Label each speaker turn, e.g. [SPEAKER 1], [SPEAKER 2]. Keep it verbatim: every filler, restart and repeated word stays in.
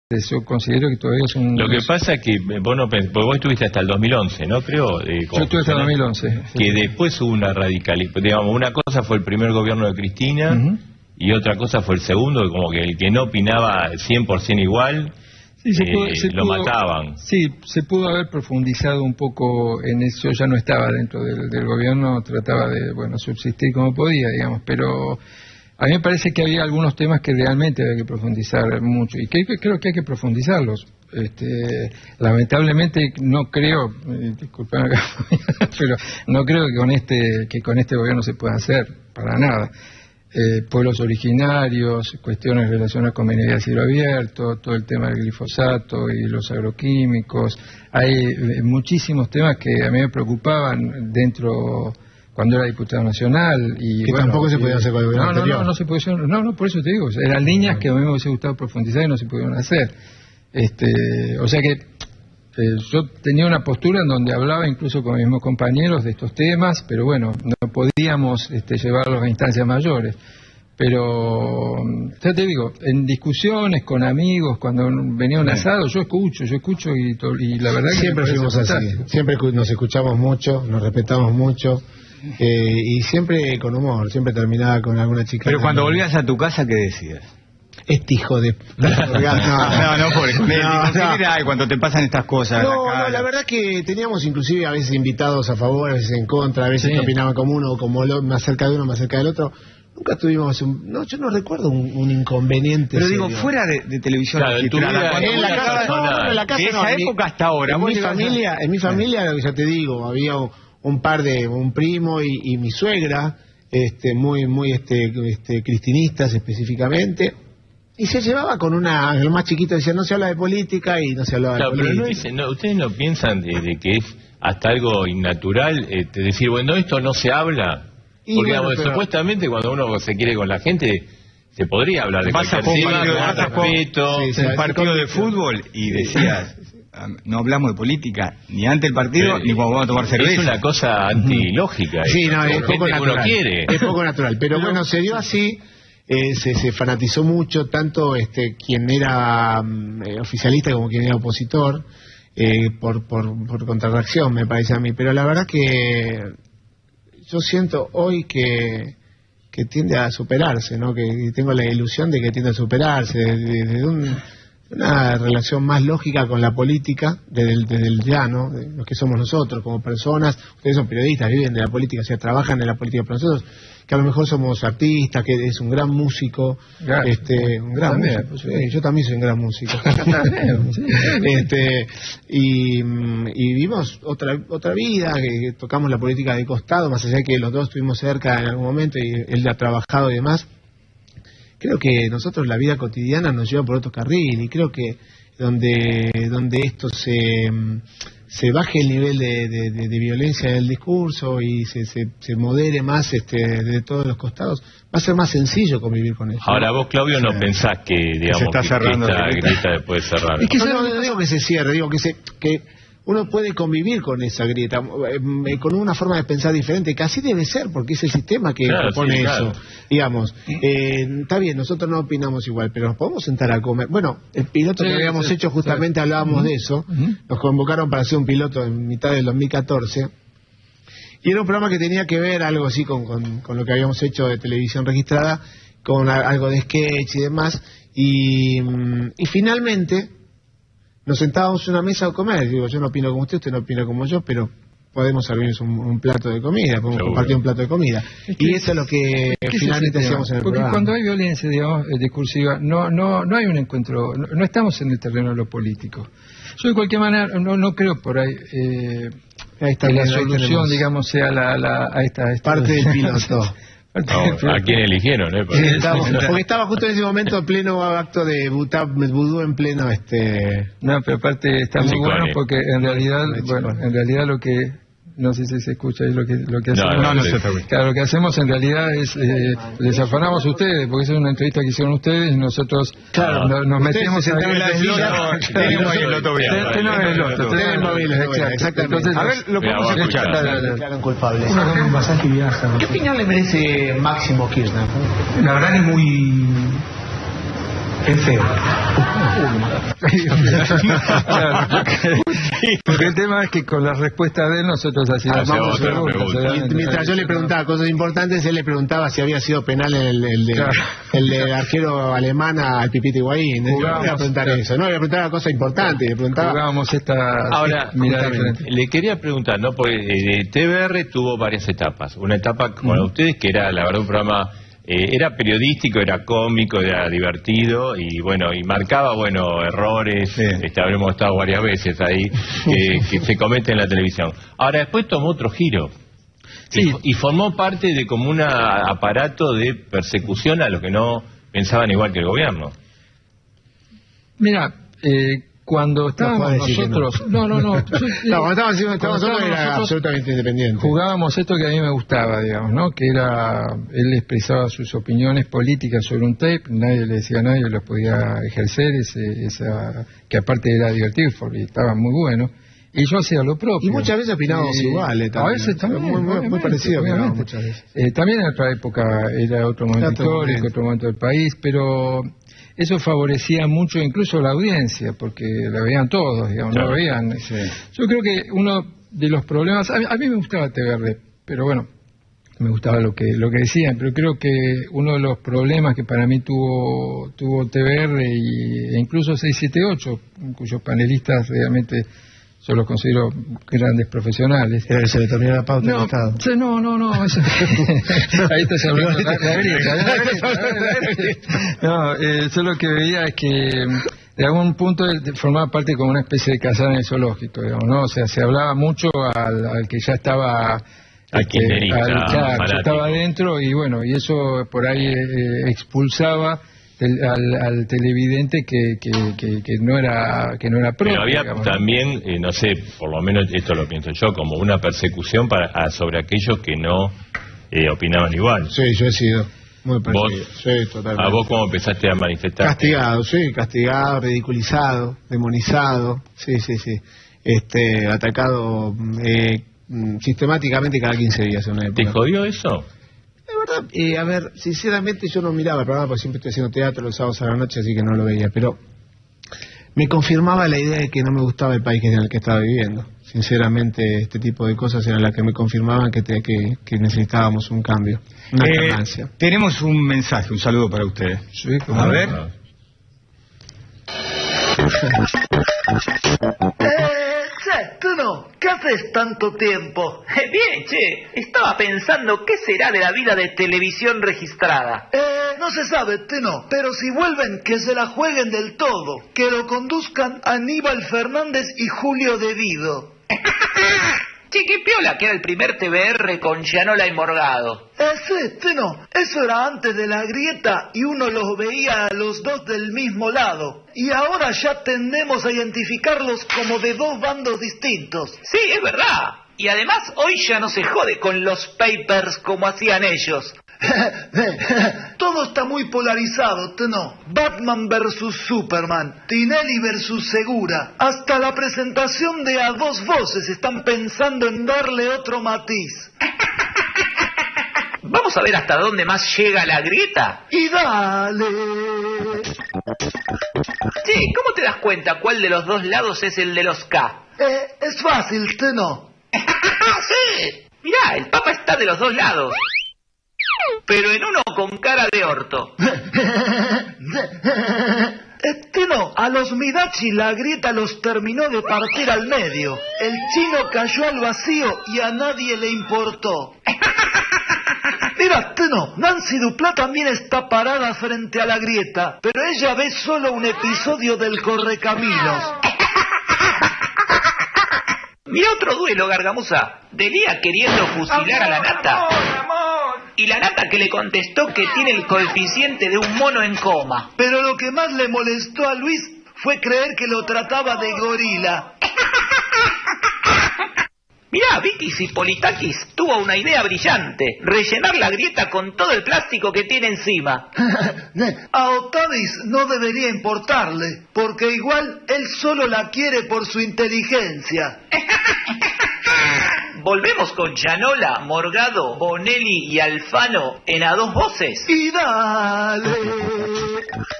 [SPEAKER 1] yo considero que todavía es un...
[SPEAKER 2] Lo que pasa es que vos no pens... porque vos estuviste hasta el dos mil once, ¿no? Creo. Eh,
[SPEAKER 1] yo estuve hasta el dos mil once.
[SPEAKER 2] Que
[SPEAKER 1] sí.
[SPEAKER 2] después hubo una radicalización. Digamos, una cosa fue el primer gobierno de Cristina, uh-huh. y otra cosa fue el segundo, que como que el que no opinaba cien por ciento igual, sí, se pudo, eh, se lo pudo, mataban.
[SPEAKER 1] Sí, se pudo haber profundizado un poco en eso. Yo ya no estaba dentro del, del gobierno, trataba de, bueno, subsistir como podía, digamos, pero... A mí me parece que había algunos temas que realmente había que profundizar mucho, y que, que creo que hay que profundizarlos. Este, lamentablemente no creo, eh, disculpame, pero no creo que con este que con este gobierno se pueda hacer, para nada. Eh, pueblos originarios, cuestiones relacionadas con minería a cielo abierto, todo el tema del glifosato y los agroquímicos. Hay eh, muchísimos temas que a mí me preocupaban dentro... cuando era diputado nacional y
[SPEAKER 3] que bueno, tampoco se podía hacer con el gobierno
[SPEAKER 1] no, no,
[SPEAKER 3] anterior.
[SPEAKER 1] no, no se podía hacer, no, no, por eso te digo, eran líneas que a mí me hubiese gustado profundizar y no se pudieron hacer. Este, o sea que eh, yo tenía una postura en donde hablaba incluso con mis mismos compañeros de estos temas, pero bueno, no podíamos este, llevarlos a instancias mayores. Pero, ya te digo, en discusiones con amigos, cuando venía un asado, yo escucho, yo escucho y, y la verdad que
[SPEAKER 3] siempre fuimos así, siempre nos escuchamos mucho, nos respetamos mucho. Eh, y siempre con humor, siempre terminaba con alguna chica.
[SPEAKER 4] Pero cuando volvías a tu casa, ¿qué decías?
[SPEAKER 3] Este hijo de...
[SPEAKER 4] No, no, no, por eso. No, no. Cuando te pasan estas cosas.
[SPEAKER 3] No, la, no, la verdad que teníamos inclusive a veces invitados a favor, a veces en contra, a veces sí. que opinaban como uno o como el otro, más cerca de uno, más cerca del otro. Nunca tuvimos un... No, yo no recuerdo un, un inconveniente.
[SPEAKER 4] Pero
[SPEAKER 3] serio.
[SPEAKER 4] digo, fuera de, de televisión
[SPEAKER 2] claro,
[SPEAKER 3] registrada,
[SPEAKER 4] cuando
[SPEAKER 3] en la casa, no, no, en la casa
[SPEAKER 4] de
[SPEAKER 3] no,
[SPEAKER 4] esa
[SPEAKER 3] en
[SPEAKER 4] época
[SPEAKER 3] mi,
[SPEAKER 4] hasta ahora.
[SPEAKER 3] En mi familia,
[SPEAKER 4] a...
[SPEAKER 3] en mi familia, ya te digo, había un par de, un primo y, y mi suegra, este, muy, muy, este, este, cristinistas específicamente, y se llevaba con una, el más chiquito decía, no se habla de política, y no se hablaba
[SPEAKER 2] claro,
[SPEAKER 3] de
[SPEAKER 2] pero
[SPEAKER 3] política.
[SPEAKER 2] No es, no, ustedes no piensan de, de que es hasta algo innatural, este, decir, bueno, esto no se habla, y porque bueno, digamos, pero... supuestamente cuando uno se quiere con la gente, se podría hablar de
[SPEAKER 4] cualquier tema, con respeto, sí, un partido de fútbol, y decías... No hablamos de política, ni ante el partido, pero, ni cuando vamos a tomar cerveza.
[SPEAKER 2] Es una cosa antilógica.
[SPEAKER 3] Sí, no, es poco natural.
[SPEAKER 2] Uno quiere.
[SPEAKER 3] Es poco natural. Pero, pero bueno, se dio así, eh, se, se fanatizó mucho, tanto este quien era eh, oficialista como quien era opositor, eh, por, por, por contrarreacción, me parece a mí. Pero la verdad que yo siento hoy que, que tiende a superarse, ¿no? Que tengo la ilusión de que tiende a superarse, desde de, de un... una relación más lógica con la política desde el, desde el llano, de los que somos nosotros como personas. Ustedes son periodistas, viven de la política, o sea, trabajan en la política, pero nosotros que a lo mejor somos artistas, que es un gran músico, claro, este, un gran también, músico, pues, sí, yo también soy un gran músico, este, y, y vivimos otra otra vida, que tocamos la política de costado, más allá de que los dos estuvimos cerca en algún momento y él ha trabajado y demás. Creo que nosotros la vida cotidiana nos lleva por otro carril, y creo que donde donde esto se se baje el nivel de, de, de, de violencia del discurso y se, se, se modere más este de todos los costados, va a ser más sencillo convivir con eso.
[SPEAKER 2] Ahora vos, Claudio, no sí. pensás que, digamos,
[SPEAKER 4] se está
[SPEAKER 2] que
[SPEAKER 4] cerrando
[SPEAKER 2] esta grieta puede cerrar.
[SPEAKER 3] Es que no, no, no digo que se cierre, digo que se... que uno puede convivir con esa grieta, eh, con una forma de pensar diferente, que así debe ser, porque es el sistema que
[SPEAKER 2] claro,
[SPEAKER 3] propone
[SPEAKER 2] sí, claro.
[SPEAKER 3] eso. Digamos, eh, está bien, nosotros no opinamos igual, pero nos podemos sentar a comer. Bueno, el piloto sí, que habíamos sí, hecho justamente sí. hablábamos uh-huh. de eso, uh-huh. nos convocaron para hacer un piloto en mitad del dos mil catorce, y era un programa que tenía que ver algo así con, con, con lo que habíamos hecho de televisión registrada, con a, algo de sketch y demás, y, y finalmente... nos sentábamos en una mesa a comer. Digo, yo no opino como usted, usted no opina como yo, pero podemos servirnos un, un plato de comida, podemos Seguro. compartir un plato de comida. Es que, y eso es lo que es que finalmente hacíamos en el
[SPEAKER 1] Porque
[SPEAKER 3] programa.
[SPEAKER 1] Cuando hay violencia, digamos, discursiva, no no no hay un encuentro, no, no estamos en el terreno de lo político. Yo de cualquier manera no no creo por ahí, eh, ahí está, que la solución, digamos, sea la, la a esta, a esta
[SPEAKER 3] parte del piloto.
[SPEAKER 2] No, ¿a quién eligieron? Eh?
[SPEAKER 3] Porque, estaba, porque estaba justo en ese momento en pleno acto de vudú, en pleno este...
[SPEAKER 1] No, pero aparte está muy bueno porque en realidad, bueno, en realidad lo que... No sé si se escucha ahí lo que, lo que hacemos.
[SPEAKER 4] No, no, no se está bien.
[SPEAKER 1] Claro, lo que hacemos en realidad es, eh, les afanamos a ustedes, porque esa es una entrevista que hicieron ustedes y nosotros
[SPEAKER 3] claro,
[SPEAKER 1] no, nos metemos
[SPEAKER 3] en la desfila.
[SPEAKER 4] Tenemos el loto bien.
[SPEAKER 1] Tenemos el loto.
[SPEAKER 3] Exactamente.
[SPEAKER 4] A ver, lo podemos escuchar.
[SPEAKER 3] Declaran culpables.
[SPEAKER 5] Uno con un pasaje y viaja.
[SPEAKER 3] ¿Qué opinión le merece Máximo Kirchner?
[SPEAKER 5] La verdad que es muy...
[SPEAKER 3] Qué feo.
[SPEAKER 1] Claro, porque, porque el tema es que con las respuestas de él nosotros hacíamos
[SPEAKER 2] ah,
[SPEAKER 1] otra pregunta.
[SPEAKER 3] pregunta. Y mientras yo le preguntaba cosas importantes, él le preguntaba si había sido penal el, el, de, claro. el de arquero alemán al Pipita Higuaín. No iba a preguntar claro. eso, no, le preguntaba cosas importantes. Le preguntaba...
[SPEAKER 1] Jugábamos esta...
[SPEAKER 2] Ahora, mira, le quería preguntar, ¿no? Porque eh, T V R tuvo varias etapas. Una etapa con uh-huh. ustedes que era, la verdad, un programa... Eh, era periodístico, era cómico, era divertido y bueno, y marcaba, bueno, errores, sí. este, habremos estado varias veces ahí, que, que se cometen en la televisión. Ahora, después tomó otro giro. Sí. Y, y formó parte de como un aparato de persecución a los que no pensaban igual que el gobierno.
[SPEAKER 1] Mira, eh, cuando estábamos no nosotros... No, no, no. no, yo,
[SPEAKER 3] no cuando estábamos, estábamos nosotros era absolutamente independiente.
[SPEAKER 1] Jugábamos esto que a mí me gustaba, digamos, ¿no? Que era... Él expresaba sus opiniones políticas sobre un tape, nadie le decía a nadie, lo podía ejercer, ese, esa que aparte era divertido, porque estaba muy bueno. Y yo hacía lo propio.
[SPEAKER 3] Y muchas veces opinábamos eh, igual. Eh,
[SPEAKER 1] a veces también.
[SPEAKER 3] Muy, muy, muy parecido. Muchas veces.
[SPEAKER 1] Eh, también en otra época era otro momento histórico, otro momento del país, pero... Eso favorecía mucho incluso la audiencia, porque la veían todos, digamos, claro. no veían. Sí. Yo creo que uno de los problemas, a mí, a mí me gustaba T V R, pero bueno, me gustaba lo que lo que decían, pero creo que uno de los problemas que para mí tuvo tuvo T V R y, e incluso seiscientos setenta y ocho, cuyos panelistas realmente yo los considero grandes profesionales.
[SPEAKER 3] Era que se le terminó la pauta del Estado.
[SPEAKER 1] Sí, no, no, no. Eso... Ahí estás hablando de la grieta. No, eh, yo lo que veía es que de algún punto formaba parte como una especie de cazar en el zoológico, digamos, ¿no? O sea, se hablaba mucho al, al que ya estaba...
[SPEAKER 2] Al que este,
[SPEAKER 1] ya estaba adentro y bueno, y eso por ahí eh, expulsaba... Al, al televidente que, que, que, que no era que no era propio.
[SPEAKER 2] Pero había
[SPEAKER 1] digamos,
[SPEAKER 2] también, eh, no sé, por lo menos esto lo pienso yo, como una persecución para a, sobre aquellos que no eh, opinaban igual.
[SPEAKER 3] Sí, yo he sido muy perseguido.
[SPEAKER 2] ¿Vos,
[SPEAKER 3] sí, totalmente.
[SPEAKER 2] ¿A vos cómo empezaste a manifestar?
[SPEAKER 3] Castigado, sí, castigado, ridiculizado, demonizado, sí, sí, sí. Este, atacado eh, sistemáticamente cada quince días en una época.
[SPEAKER 2] ¿Te jodió eso?
[SPEAKER 3] Eh, a ver, sinceramente yo no miraba el programa porque siempre estoy haciendo teatro los sábados a la noche, así que no lo veía, pero me confirmaba la idea de que no me gustaba el país en el que estaba viviendo. Sinceramente, este tipo de cosas eran las que me confirmaban que, te, que, que necesitábamos un cambio, una
[SPEAKER 4] eh,
[SPEAKER 3] alternancia.
[SPEAKER 4] Tenemos un mensaje, un saludo para ustedes.
[SPEAKER 3] Sí,
[SPEAKER 4] a ver.
[SPEAKER 5] Teno, ¿qué haces tanto tiempo?
[SPEAKER 6] Bien, che, estaba pensando qué será de la vida de televisión registrada.
[SPEAKER 5] Eh, no se sabe, Teno, pero si vuelven, que se la jueguen del todo, que lo conduzcan Aníbal Fernández y Julio De Vido.
[SPEAKER 6] Che, qué piola que era el primer T V R con Gianola y Morgado.
[SPEAKER 5] Eh, sí, Teno, eso era antes de la grieta y uno los veía a los dos del mismo lado. Y ahora ya tendemos a identificarlos como de dos bandos distintos.
[SPEAKER 6] Sí, es verdad. Y además hoy ya no se jode con los papers como hacían ellos.
[SPEAKER 5] Todo está muy polarizado, Teno. Batman versus Superman, Tinelli versus Segura. Hasta la presentación de A Dos Voces están pensando en darle otro matiz.
[SPEAKER 6] Vamos a ver hasta dónde más llega la grieta.
[SPEAKER 5] Y dale.
[SPEAKER 6] Sí, ¿cómo te das cuenta cuál de los dos lados es el de los K?
[SPEAKER 5] Eh, es fácil, Teno.
[SPEAKER 6] Sí. Mirá, el Papa está de los dos lados. Pero en uno con cara de orto.
[SPEAKER 5] Teno, a los Midachi la grieta los terminó de partir al medio. El chino cayó al vacío y a nadie le importó. Mira, Teno, Nancy Duplá también está parada frente a la grieta, pero ella ve solo un episodio del Correcaminos.
[SPEAKER 6] Mira otro duelo, Gargamusa. Delía queriendo fusilar a la Nata. Y la Nata que le contestó que tiene el coeficiente de un mono en coma.
[SPEAKER 5] Pero lo que más le molestó a Luis fue creer que lo trataba de gorila.
[SPEAKER 6] Mirá, Vicky Zipolitakis tuvo una idea brillante. Rellenar la grieta con todo el plástico que tiene encima.
[SPEAKER 5] A Otavis no debería importarle, porque igual él solo la quiere por su inteligencia.
[SPEAKER 6] Volvemos con Gianola, Morgado, Bonelli y Alfano en A Dos Voces.
[SPEAKER 5] Y dale.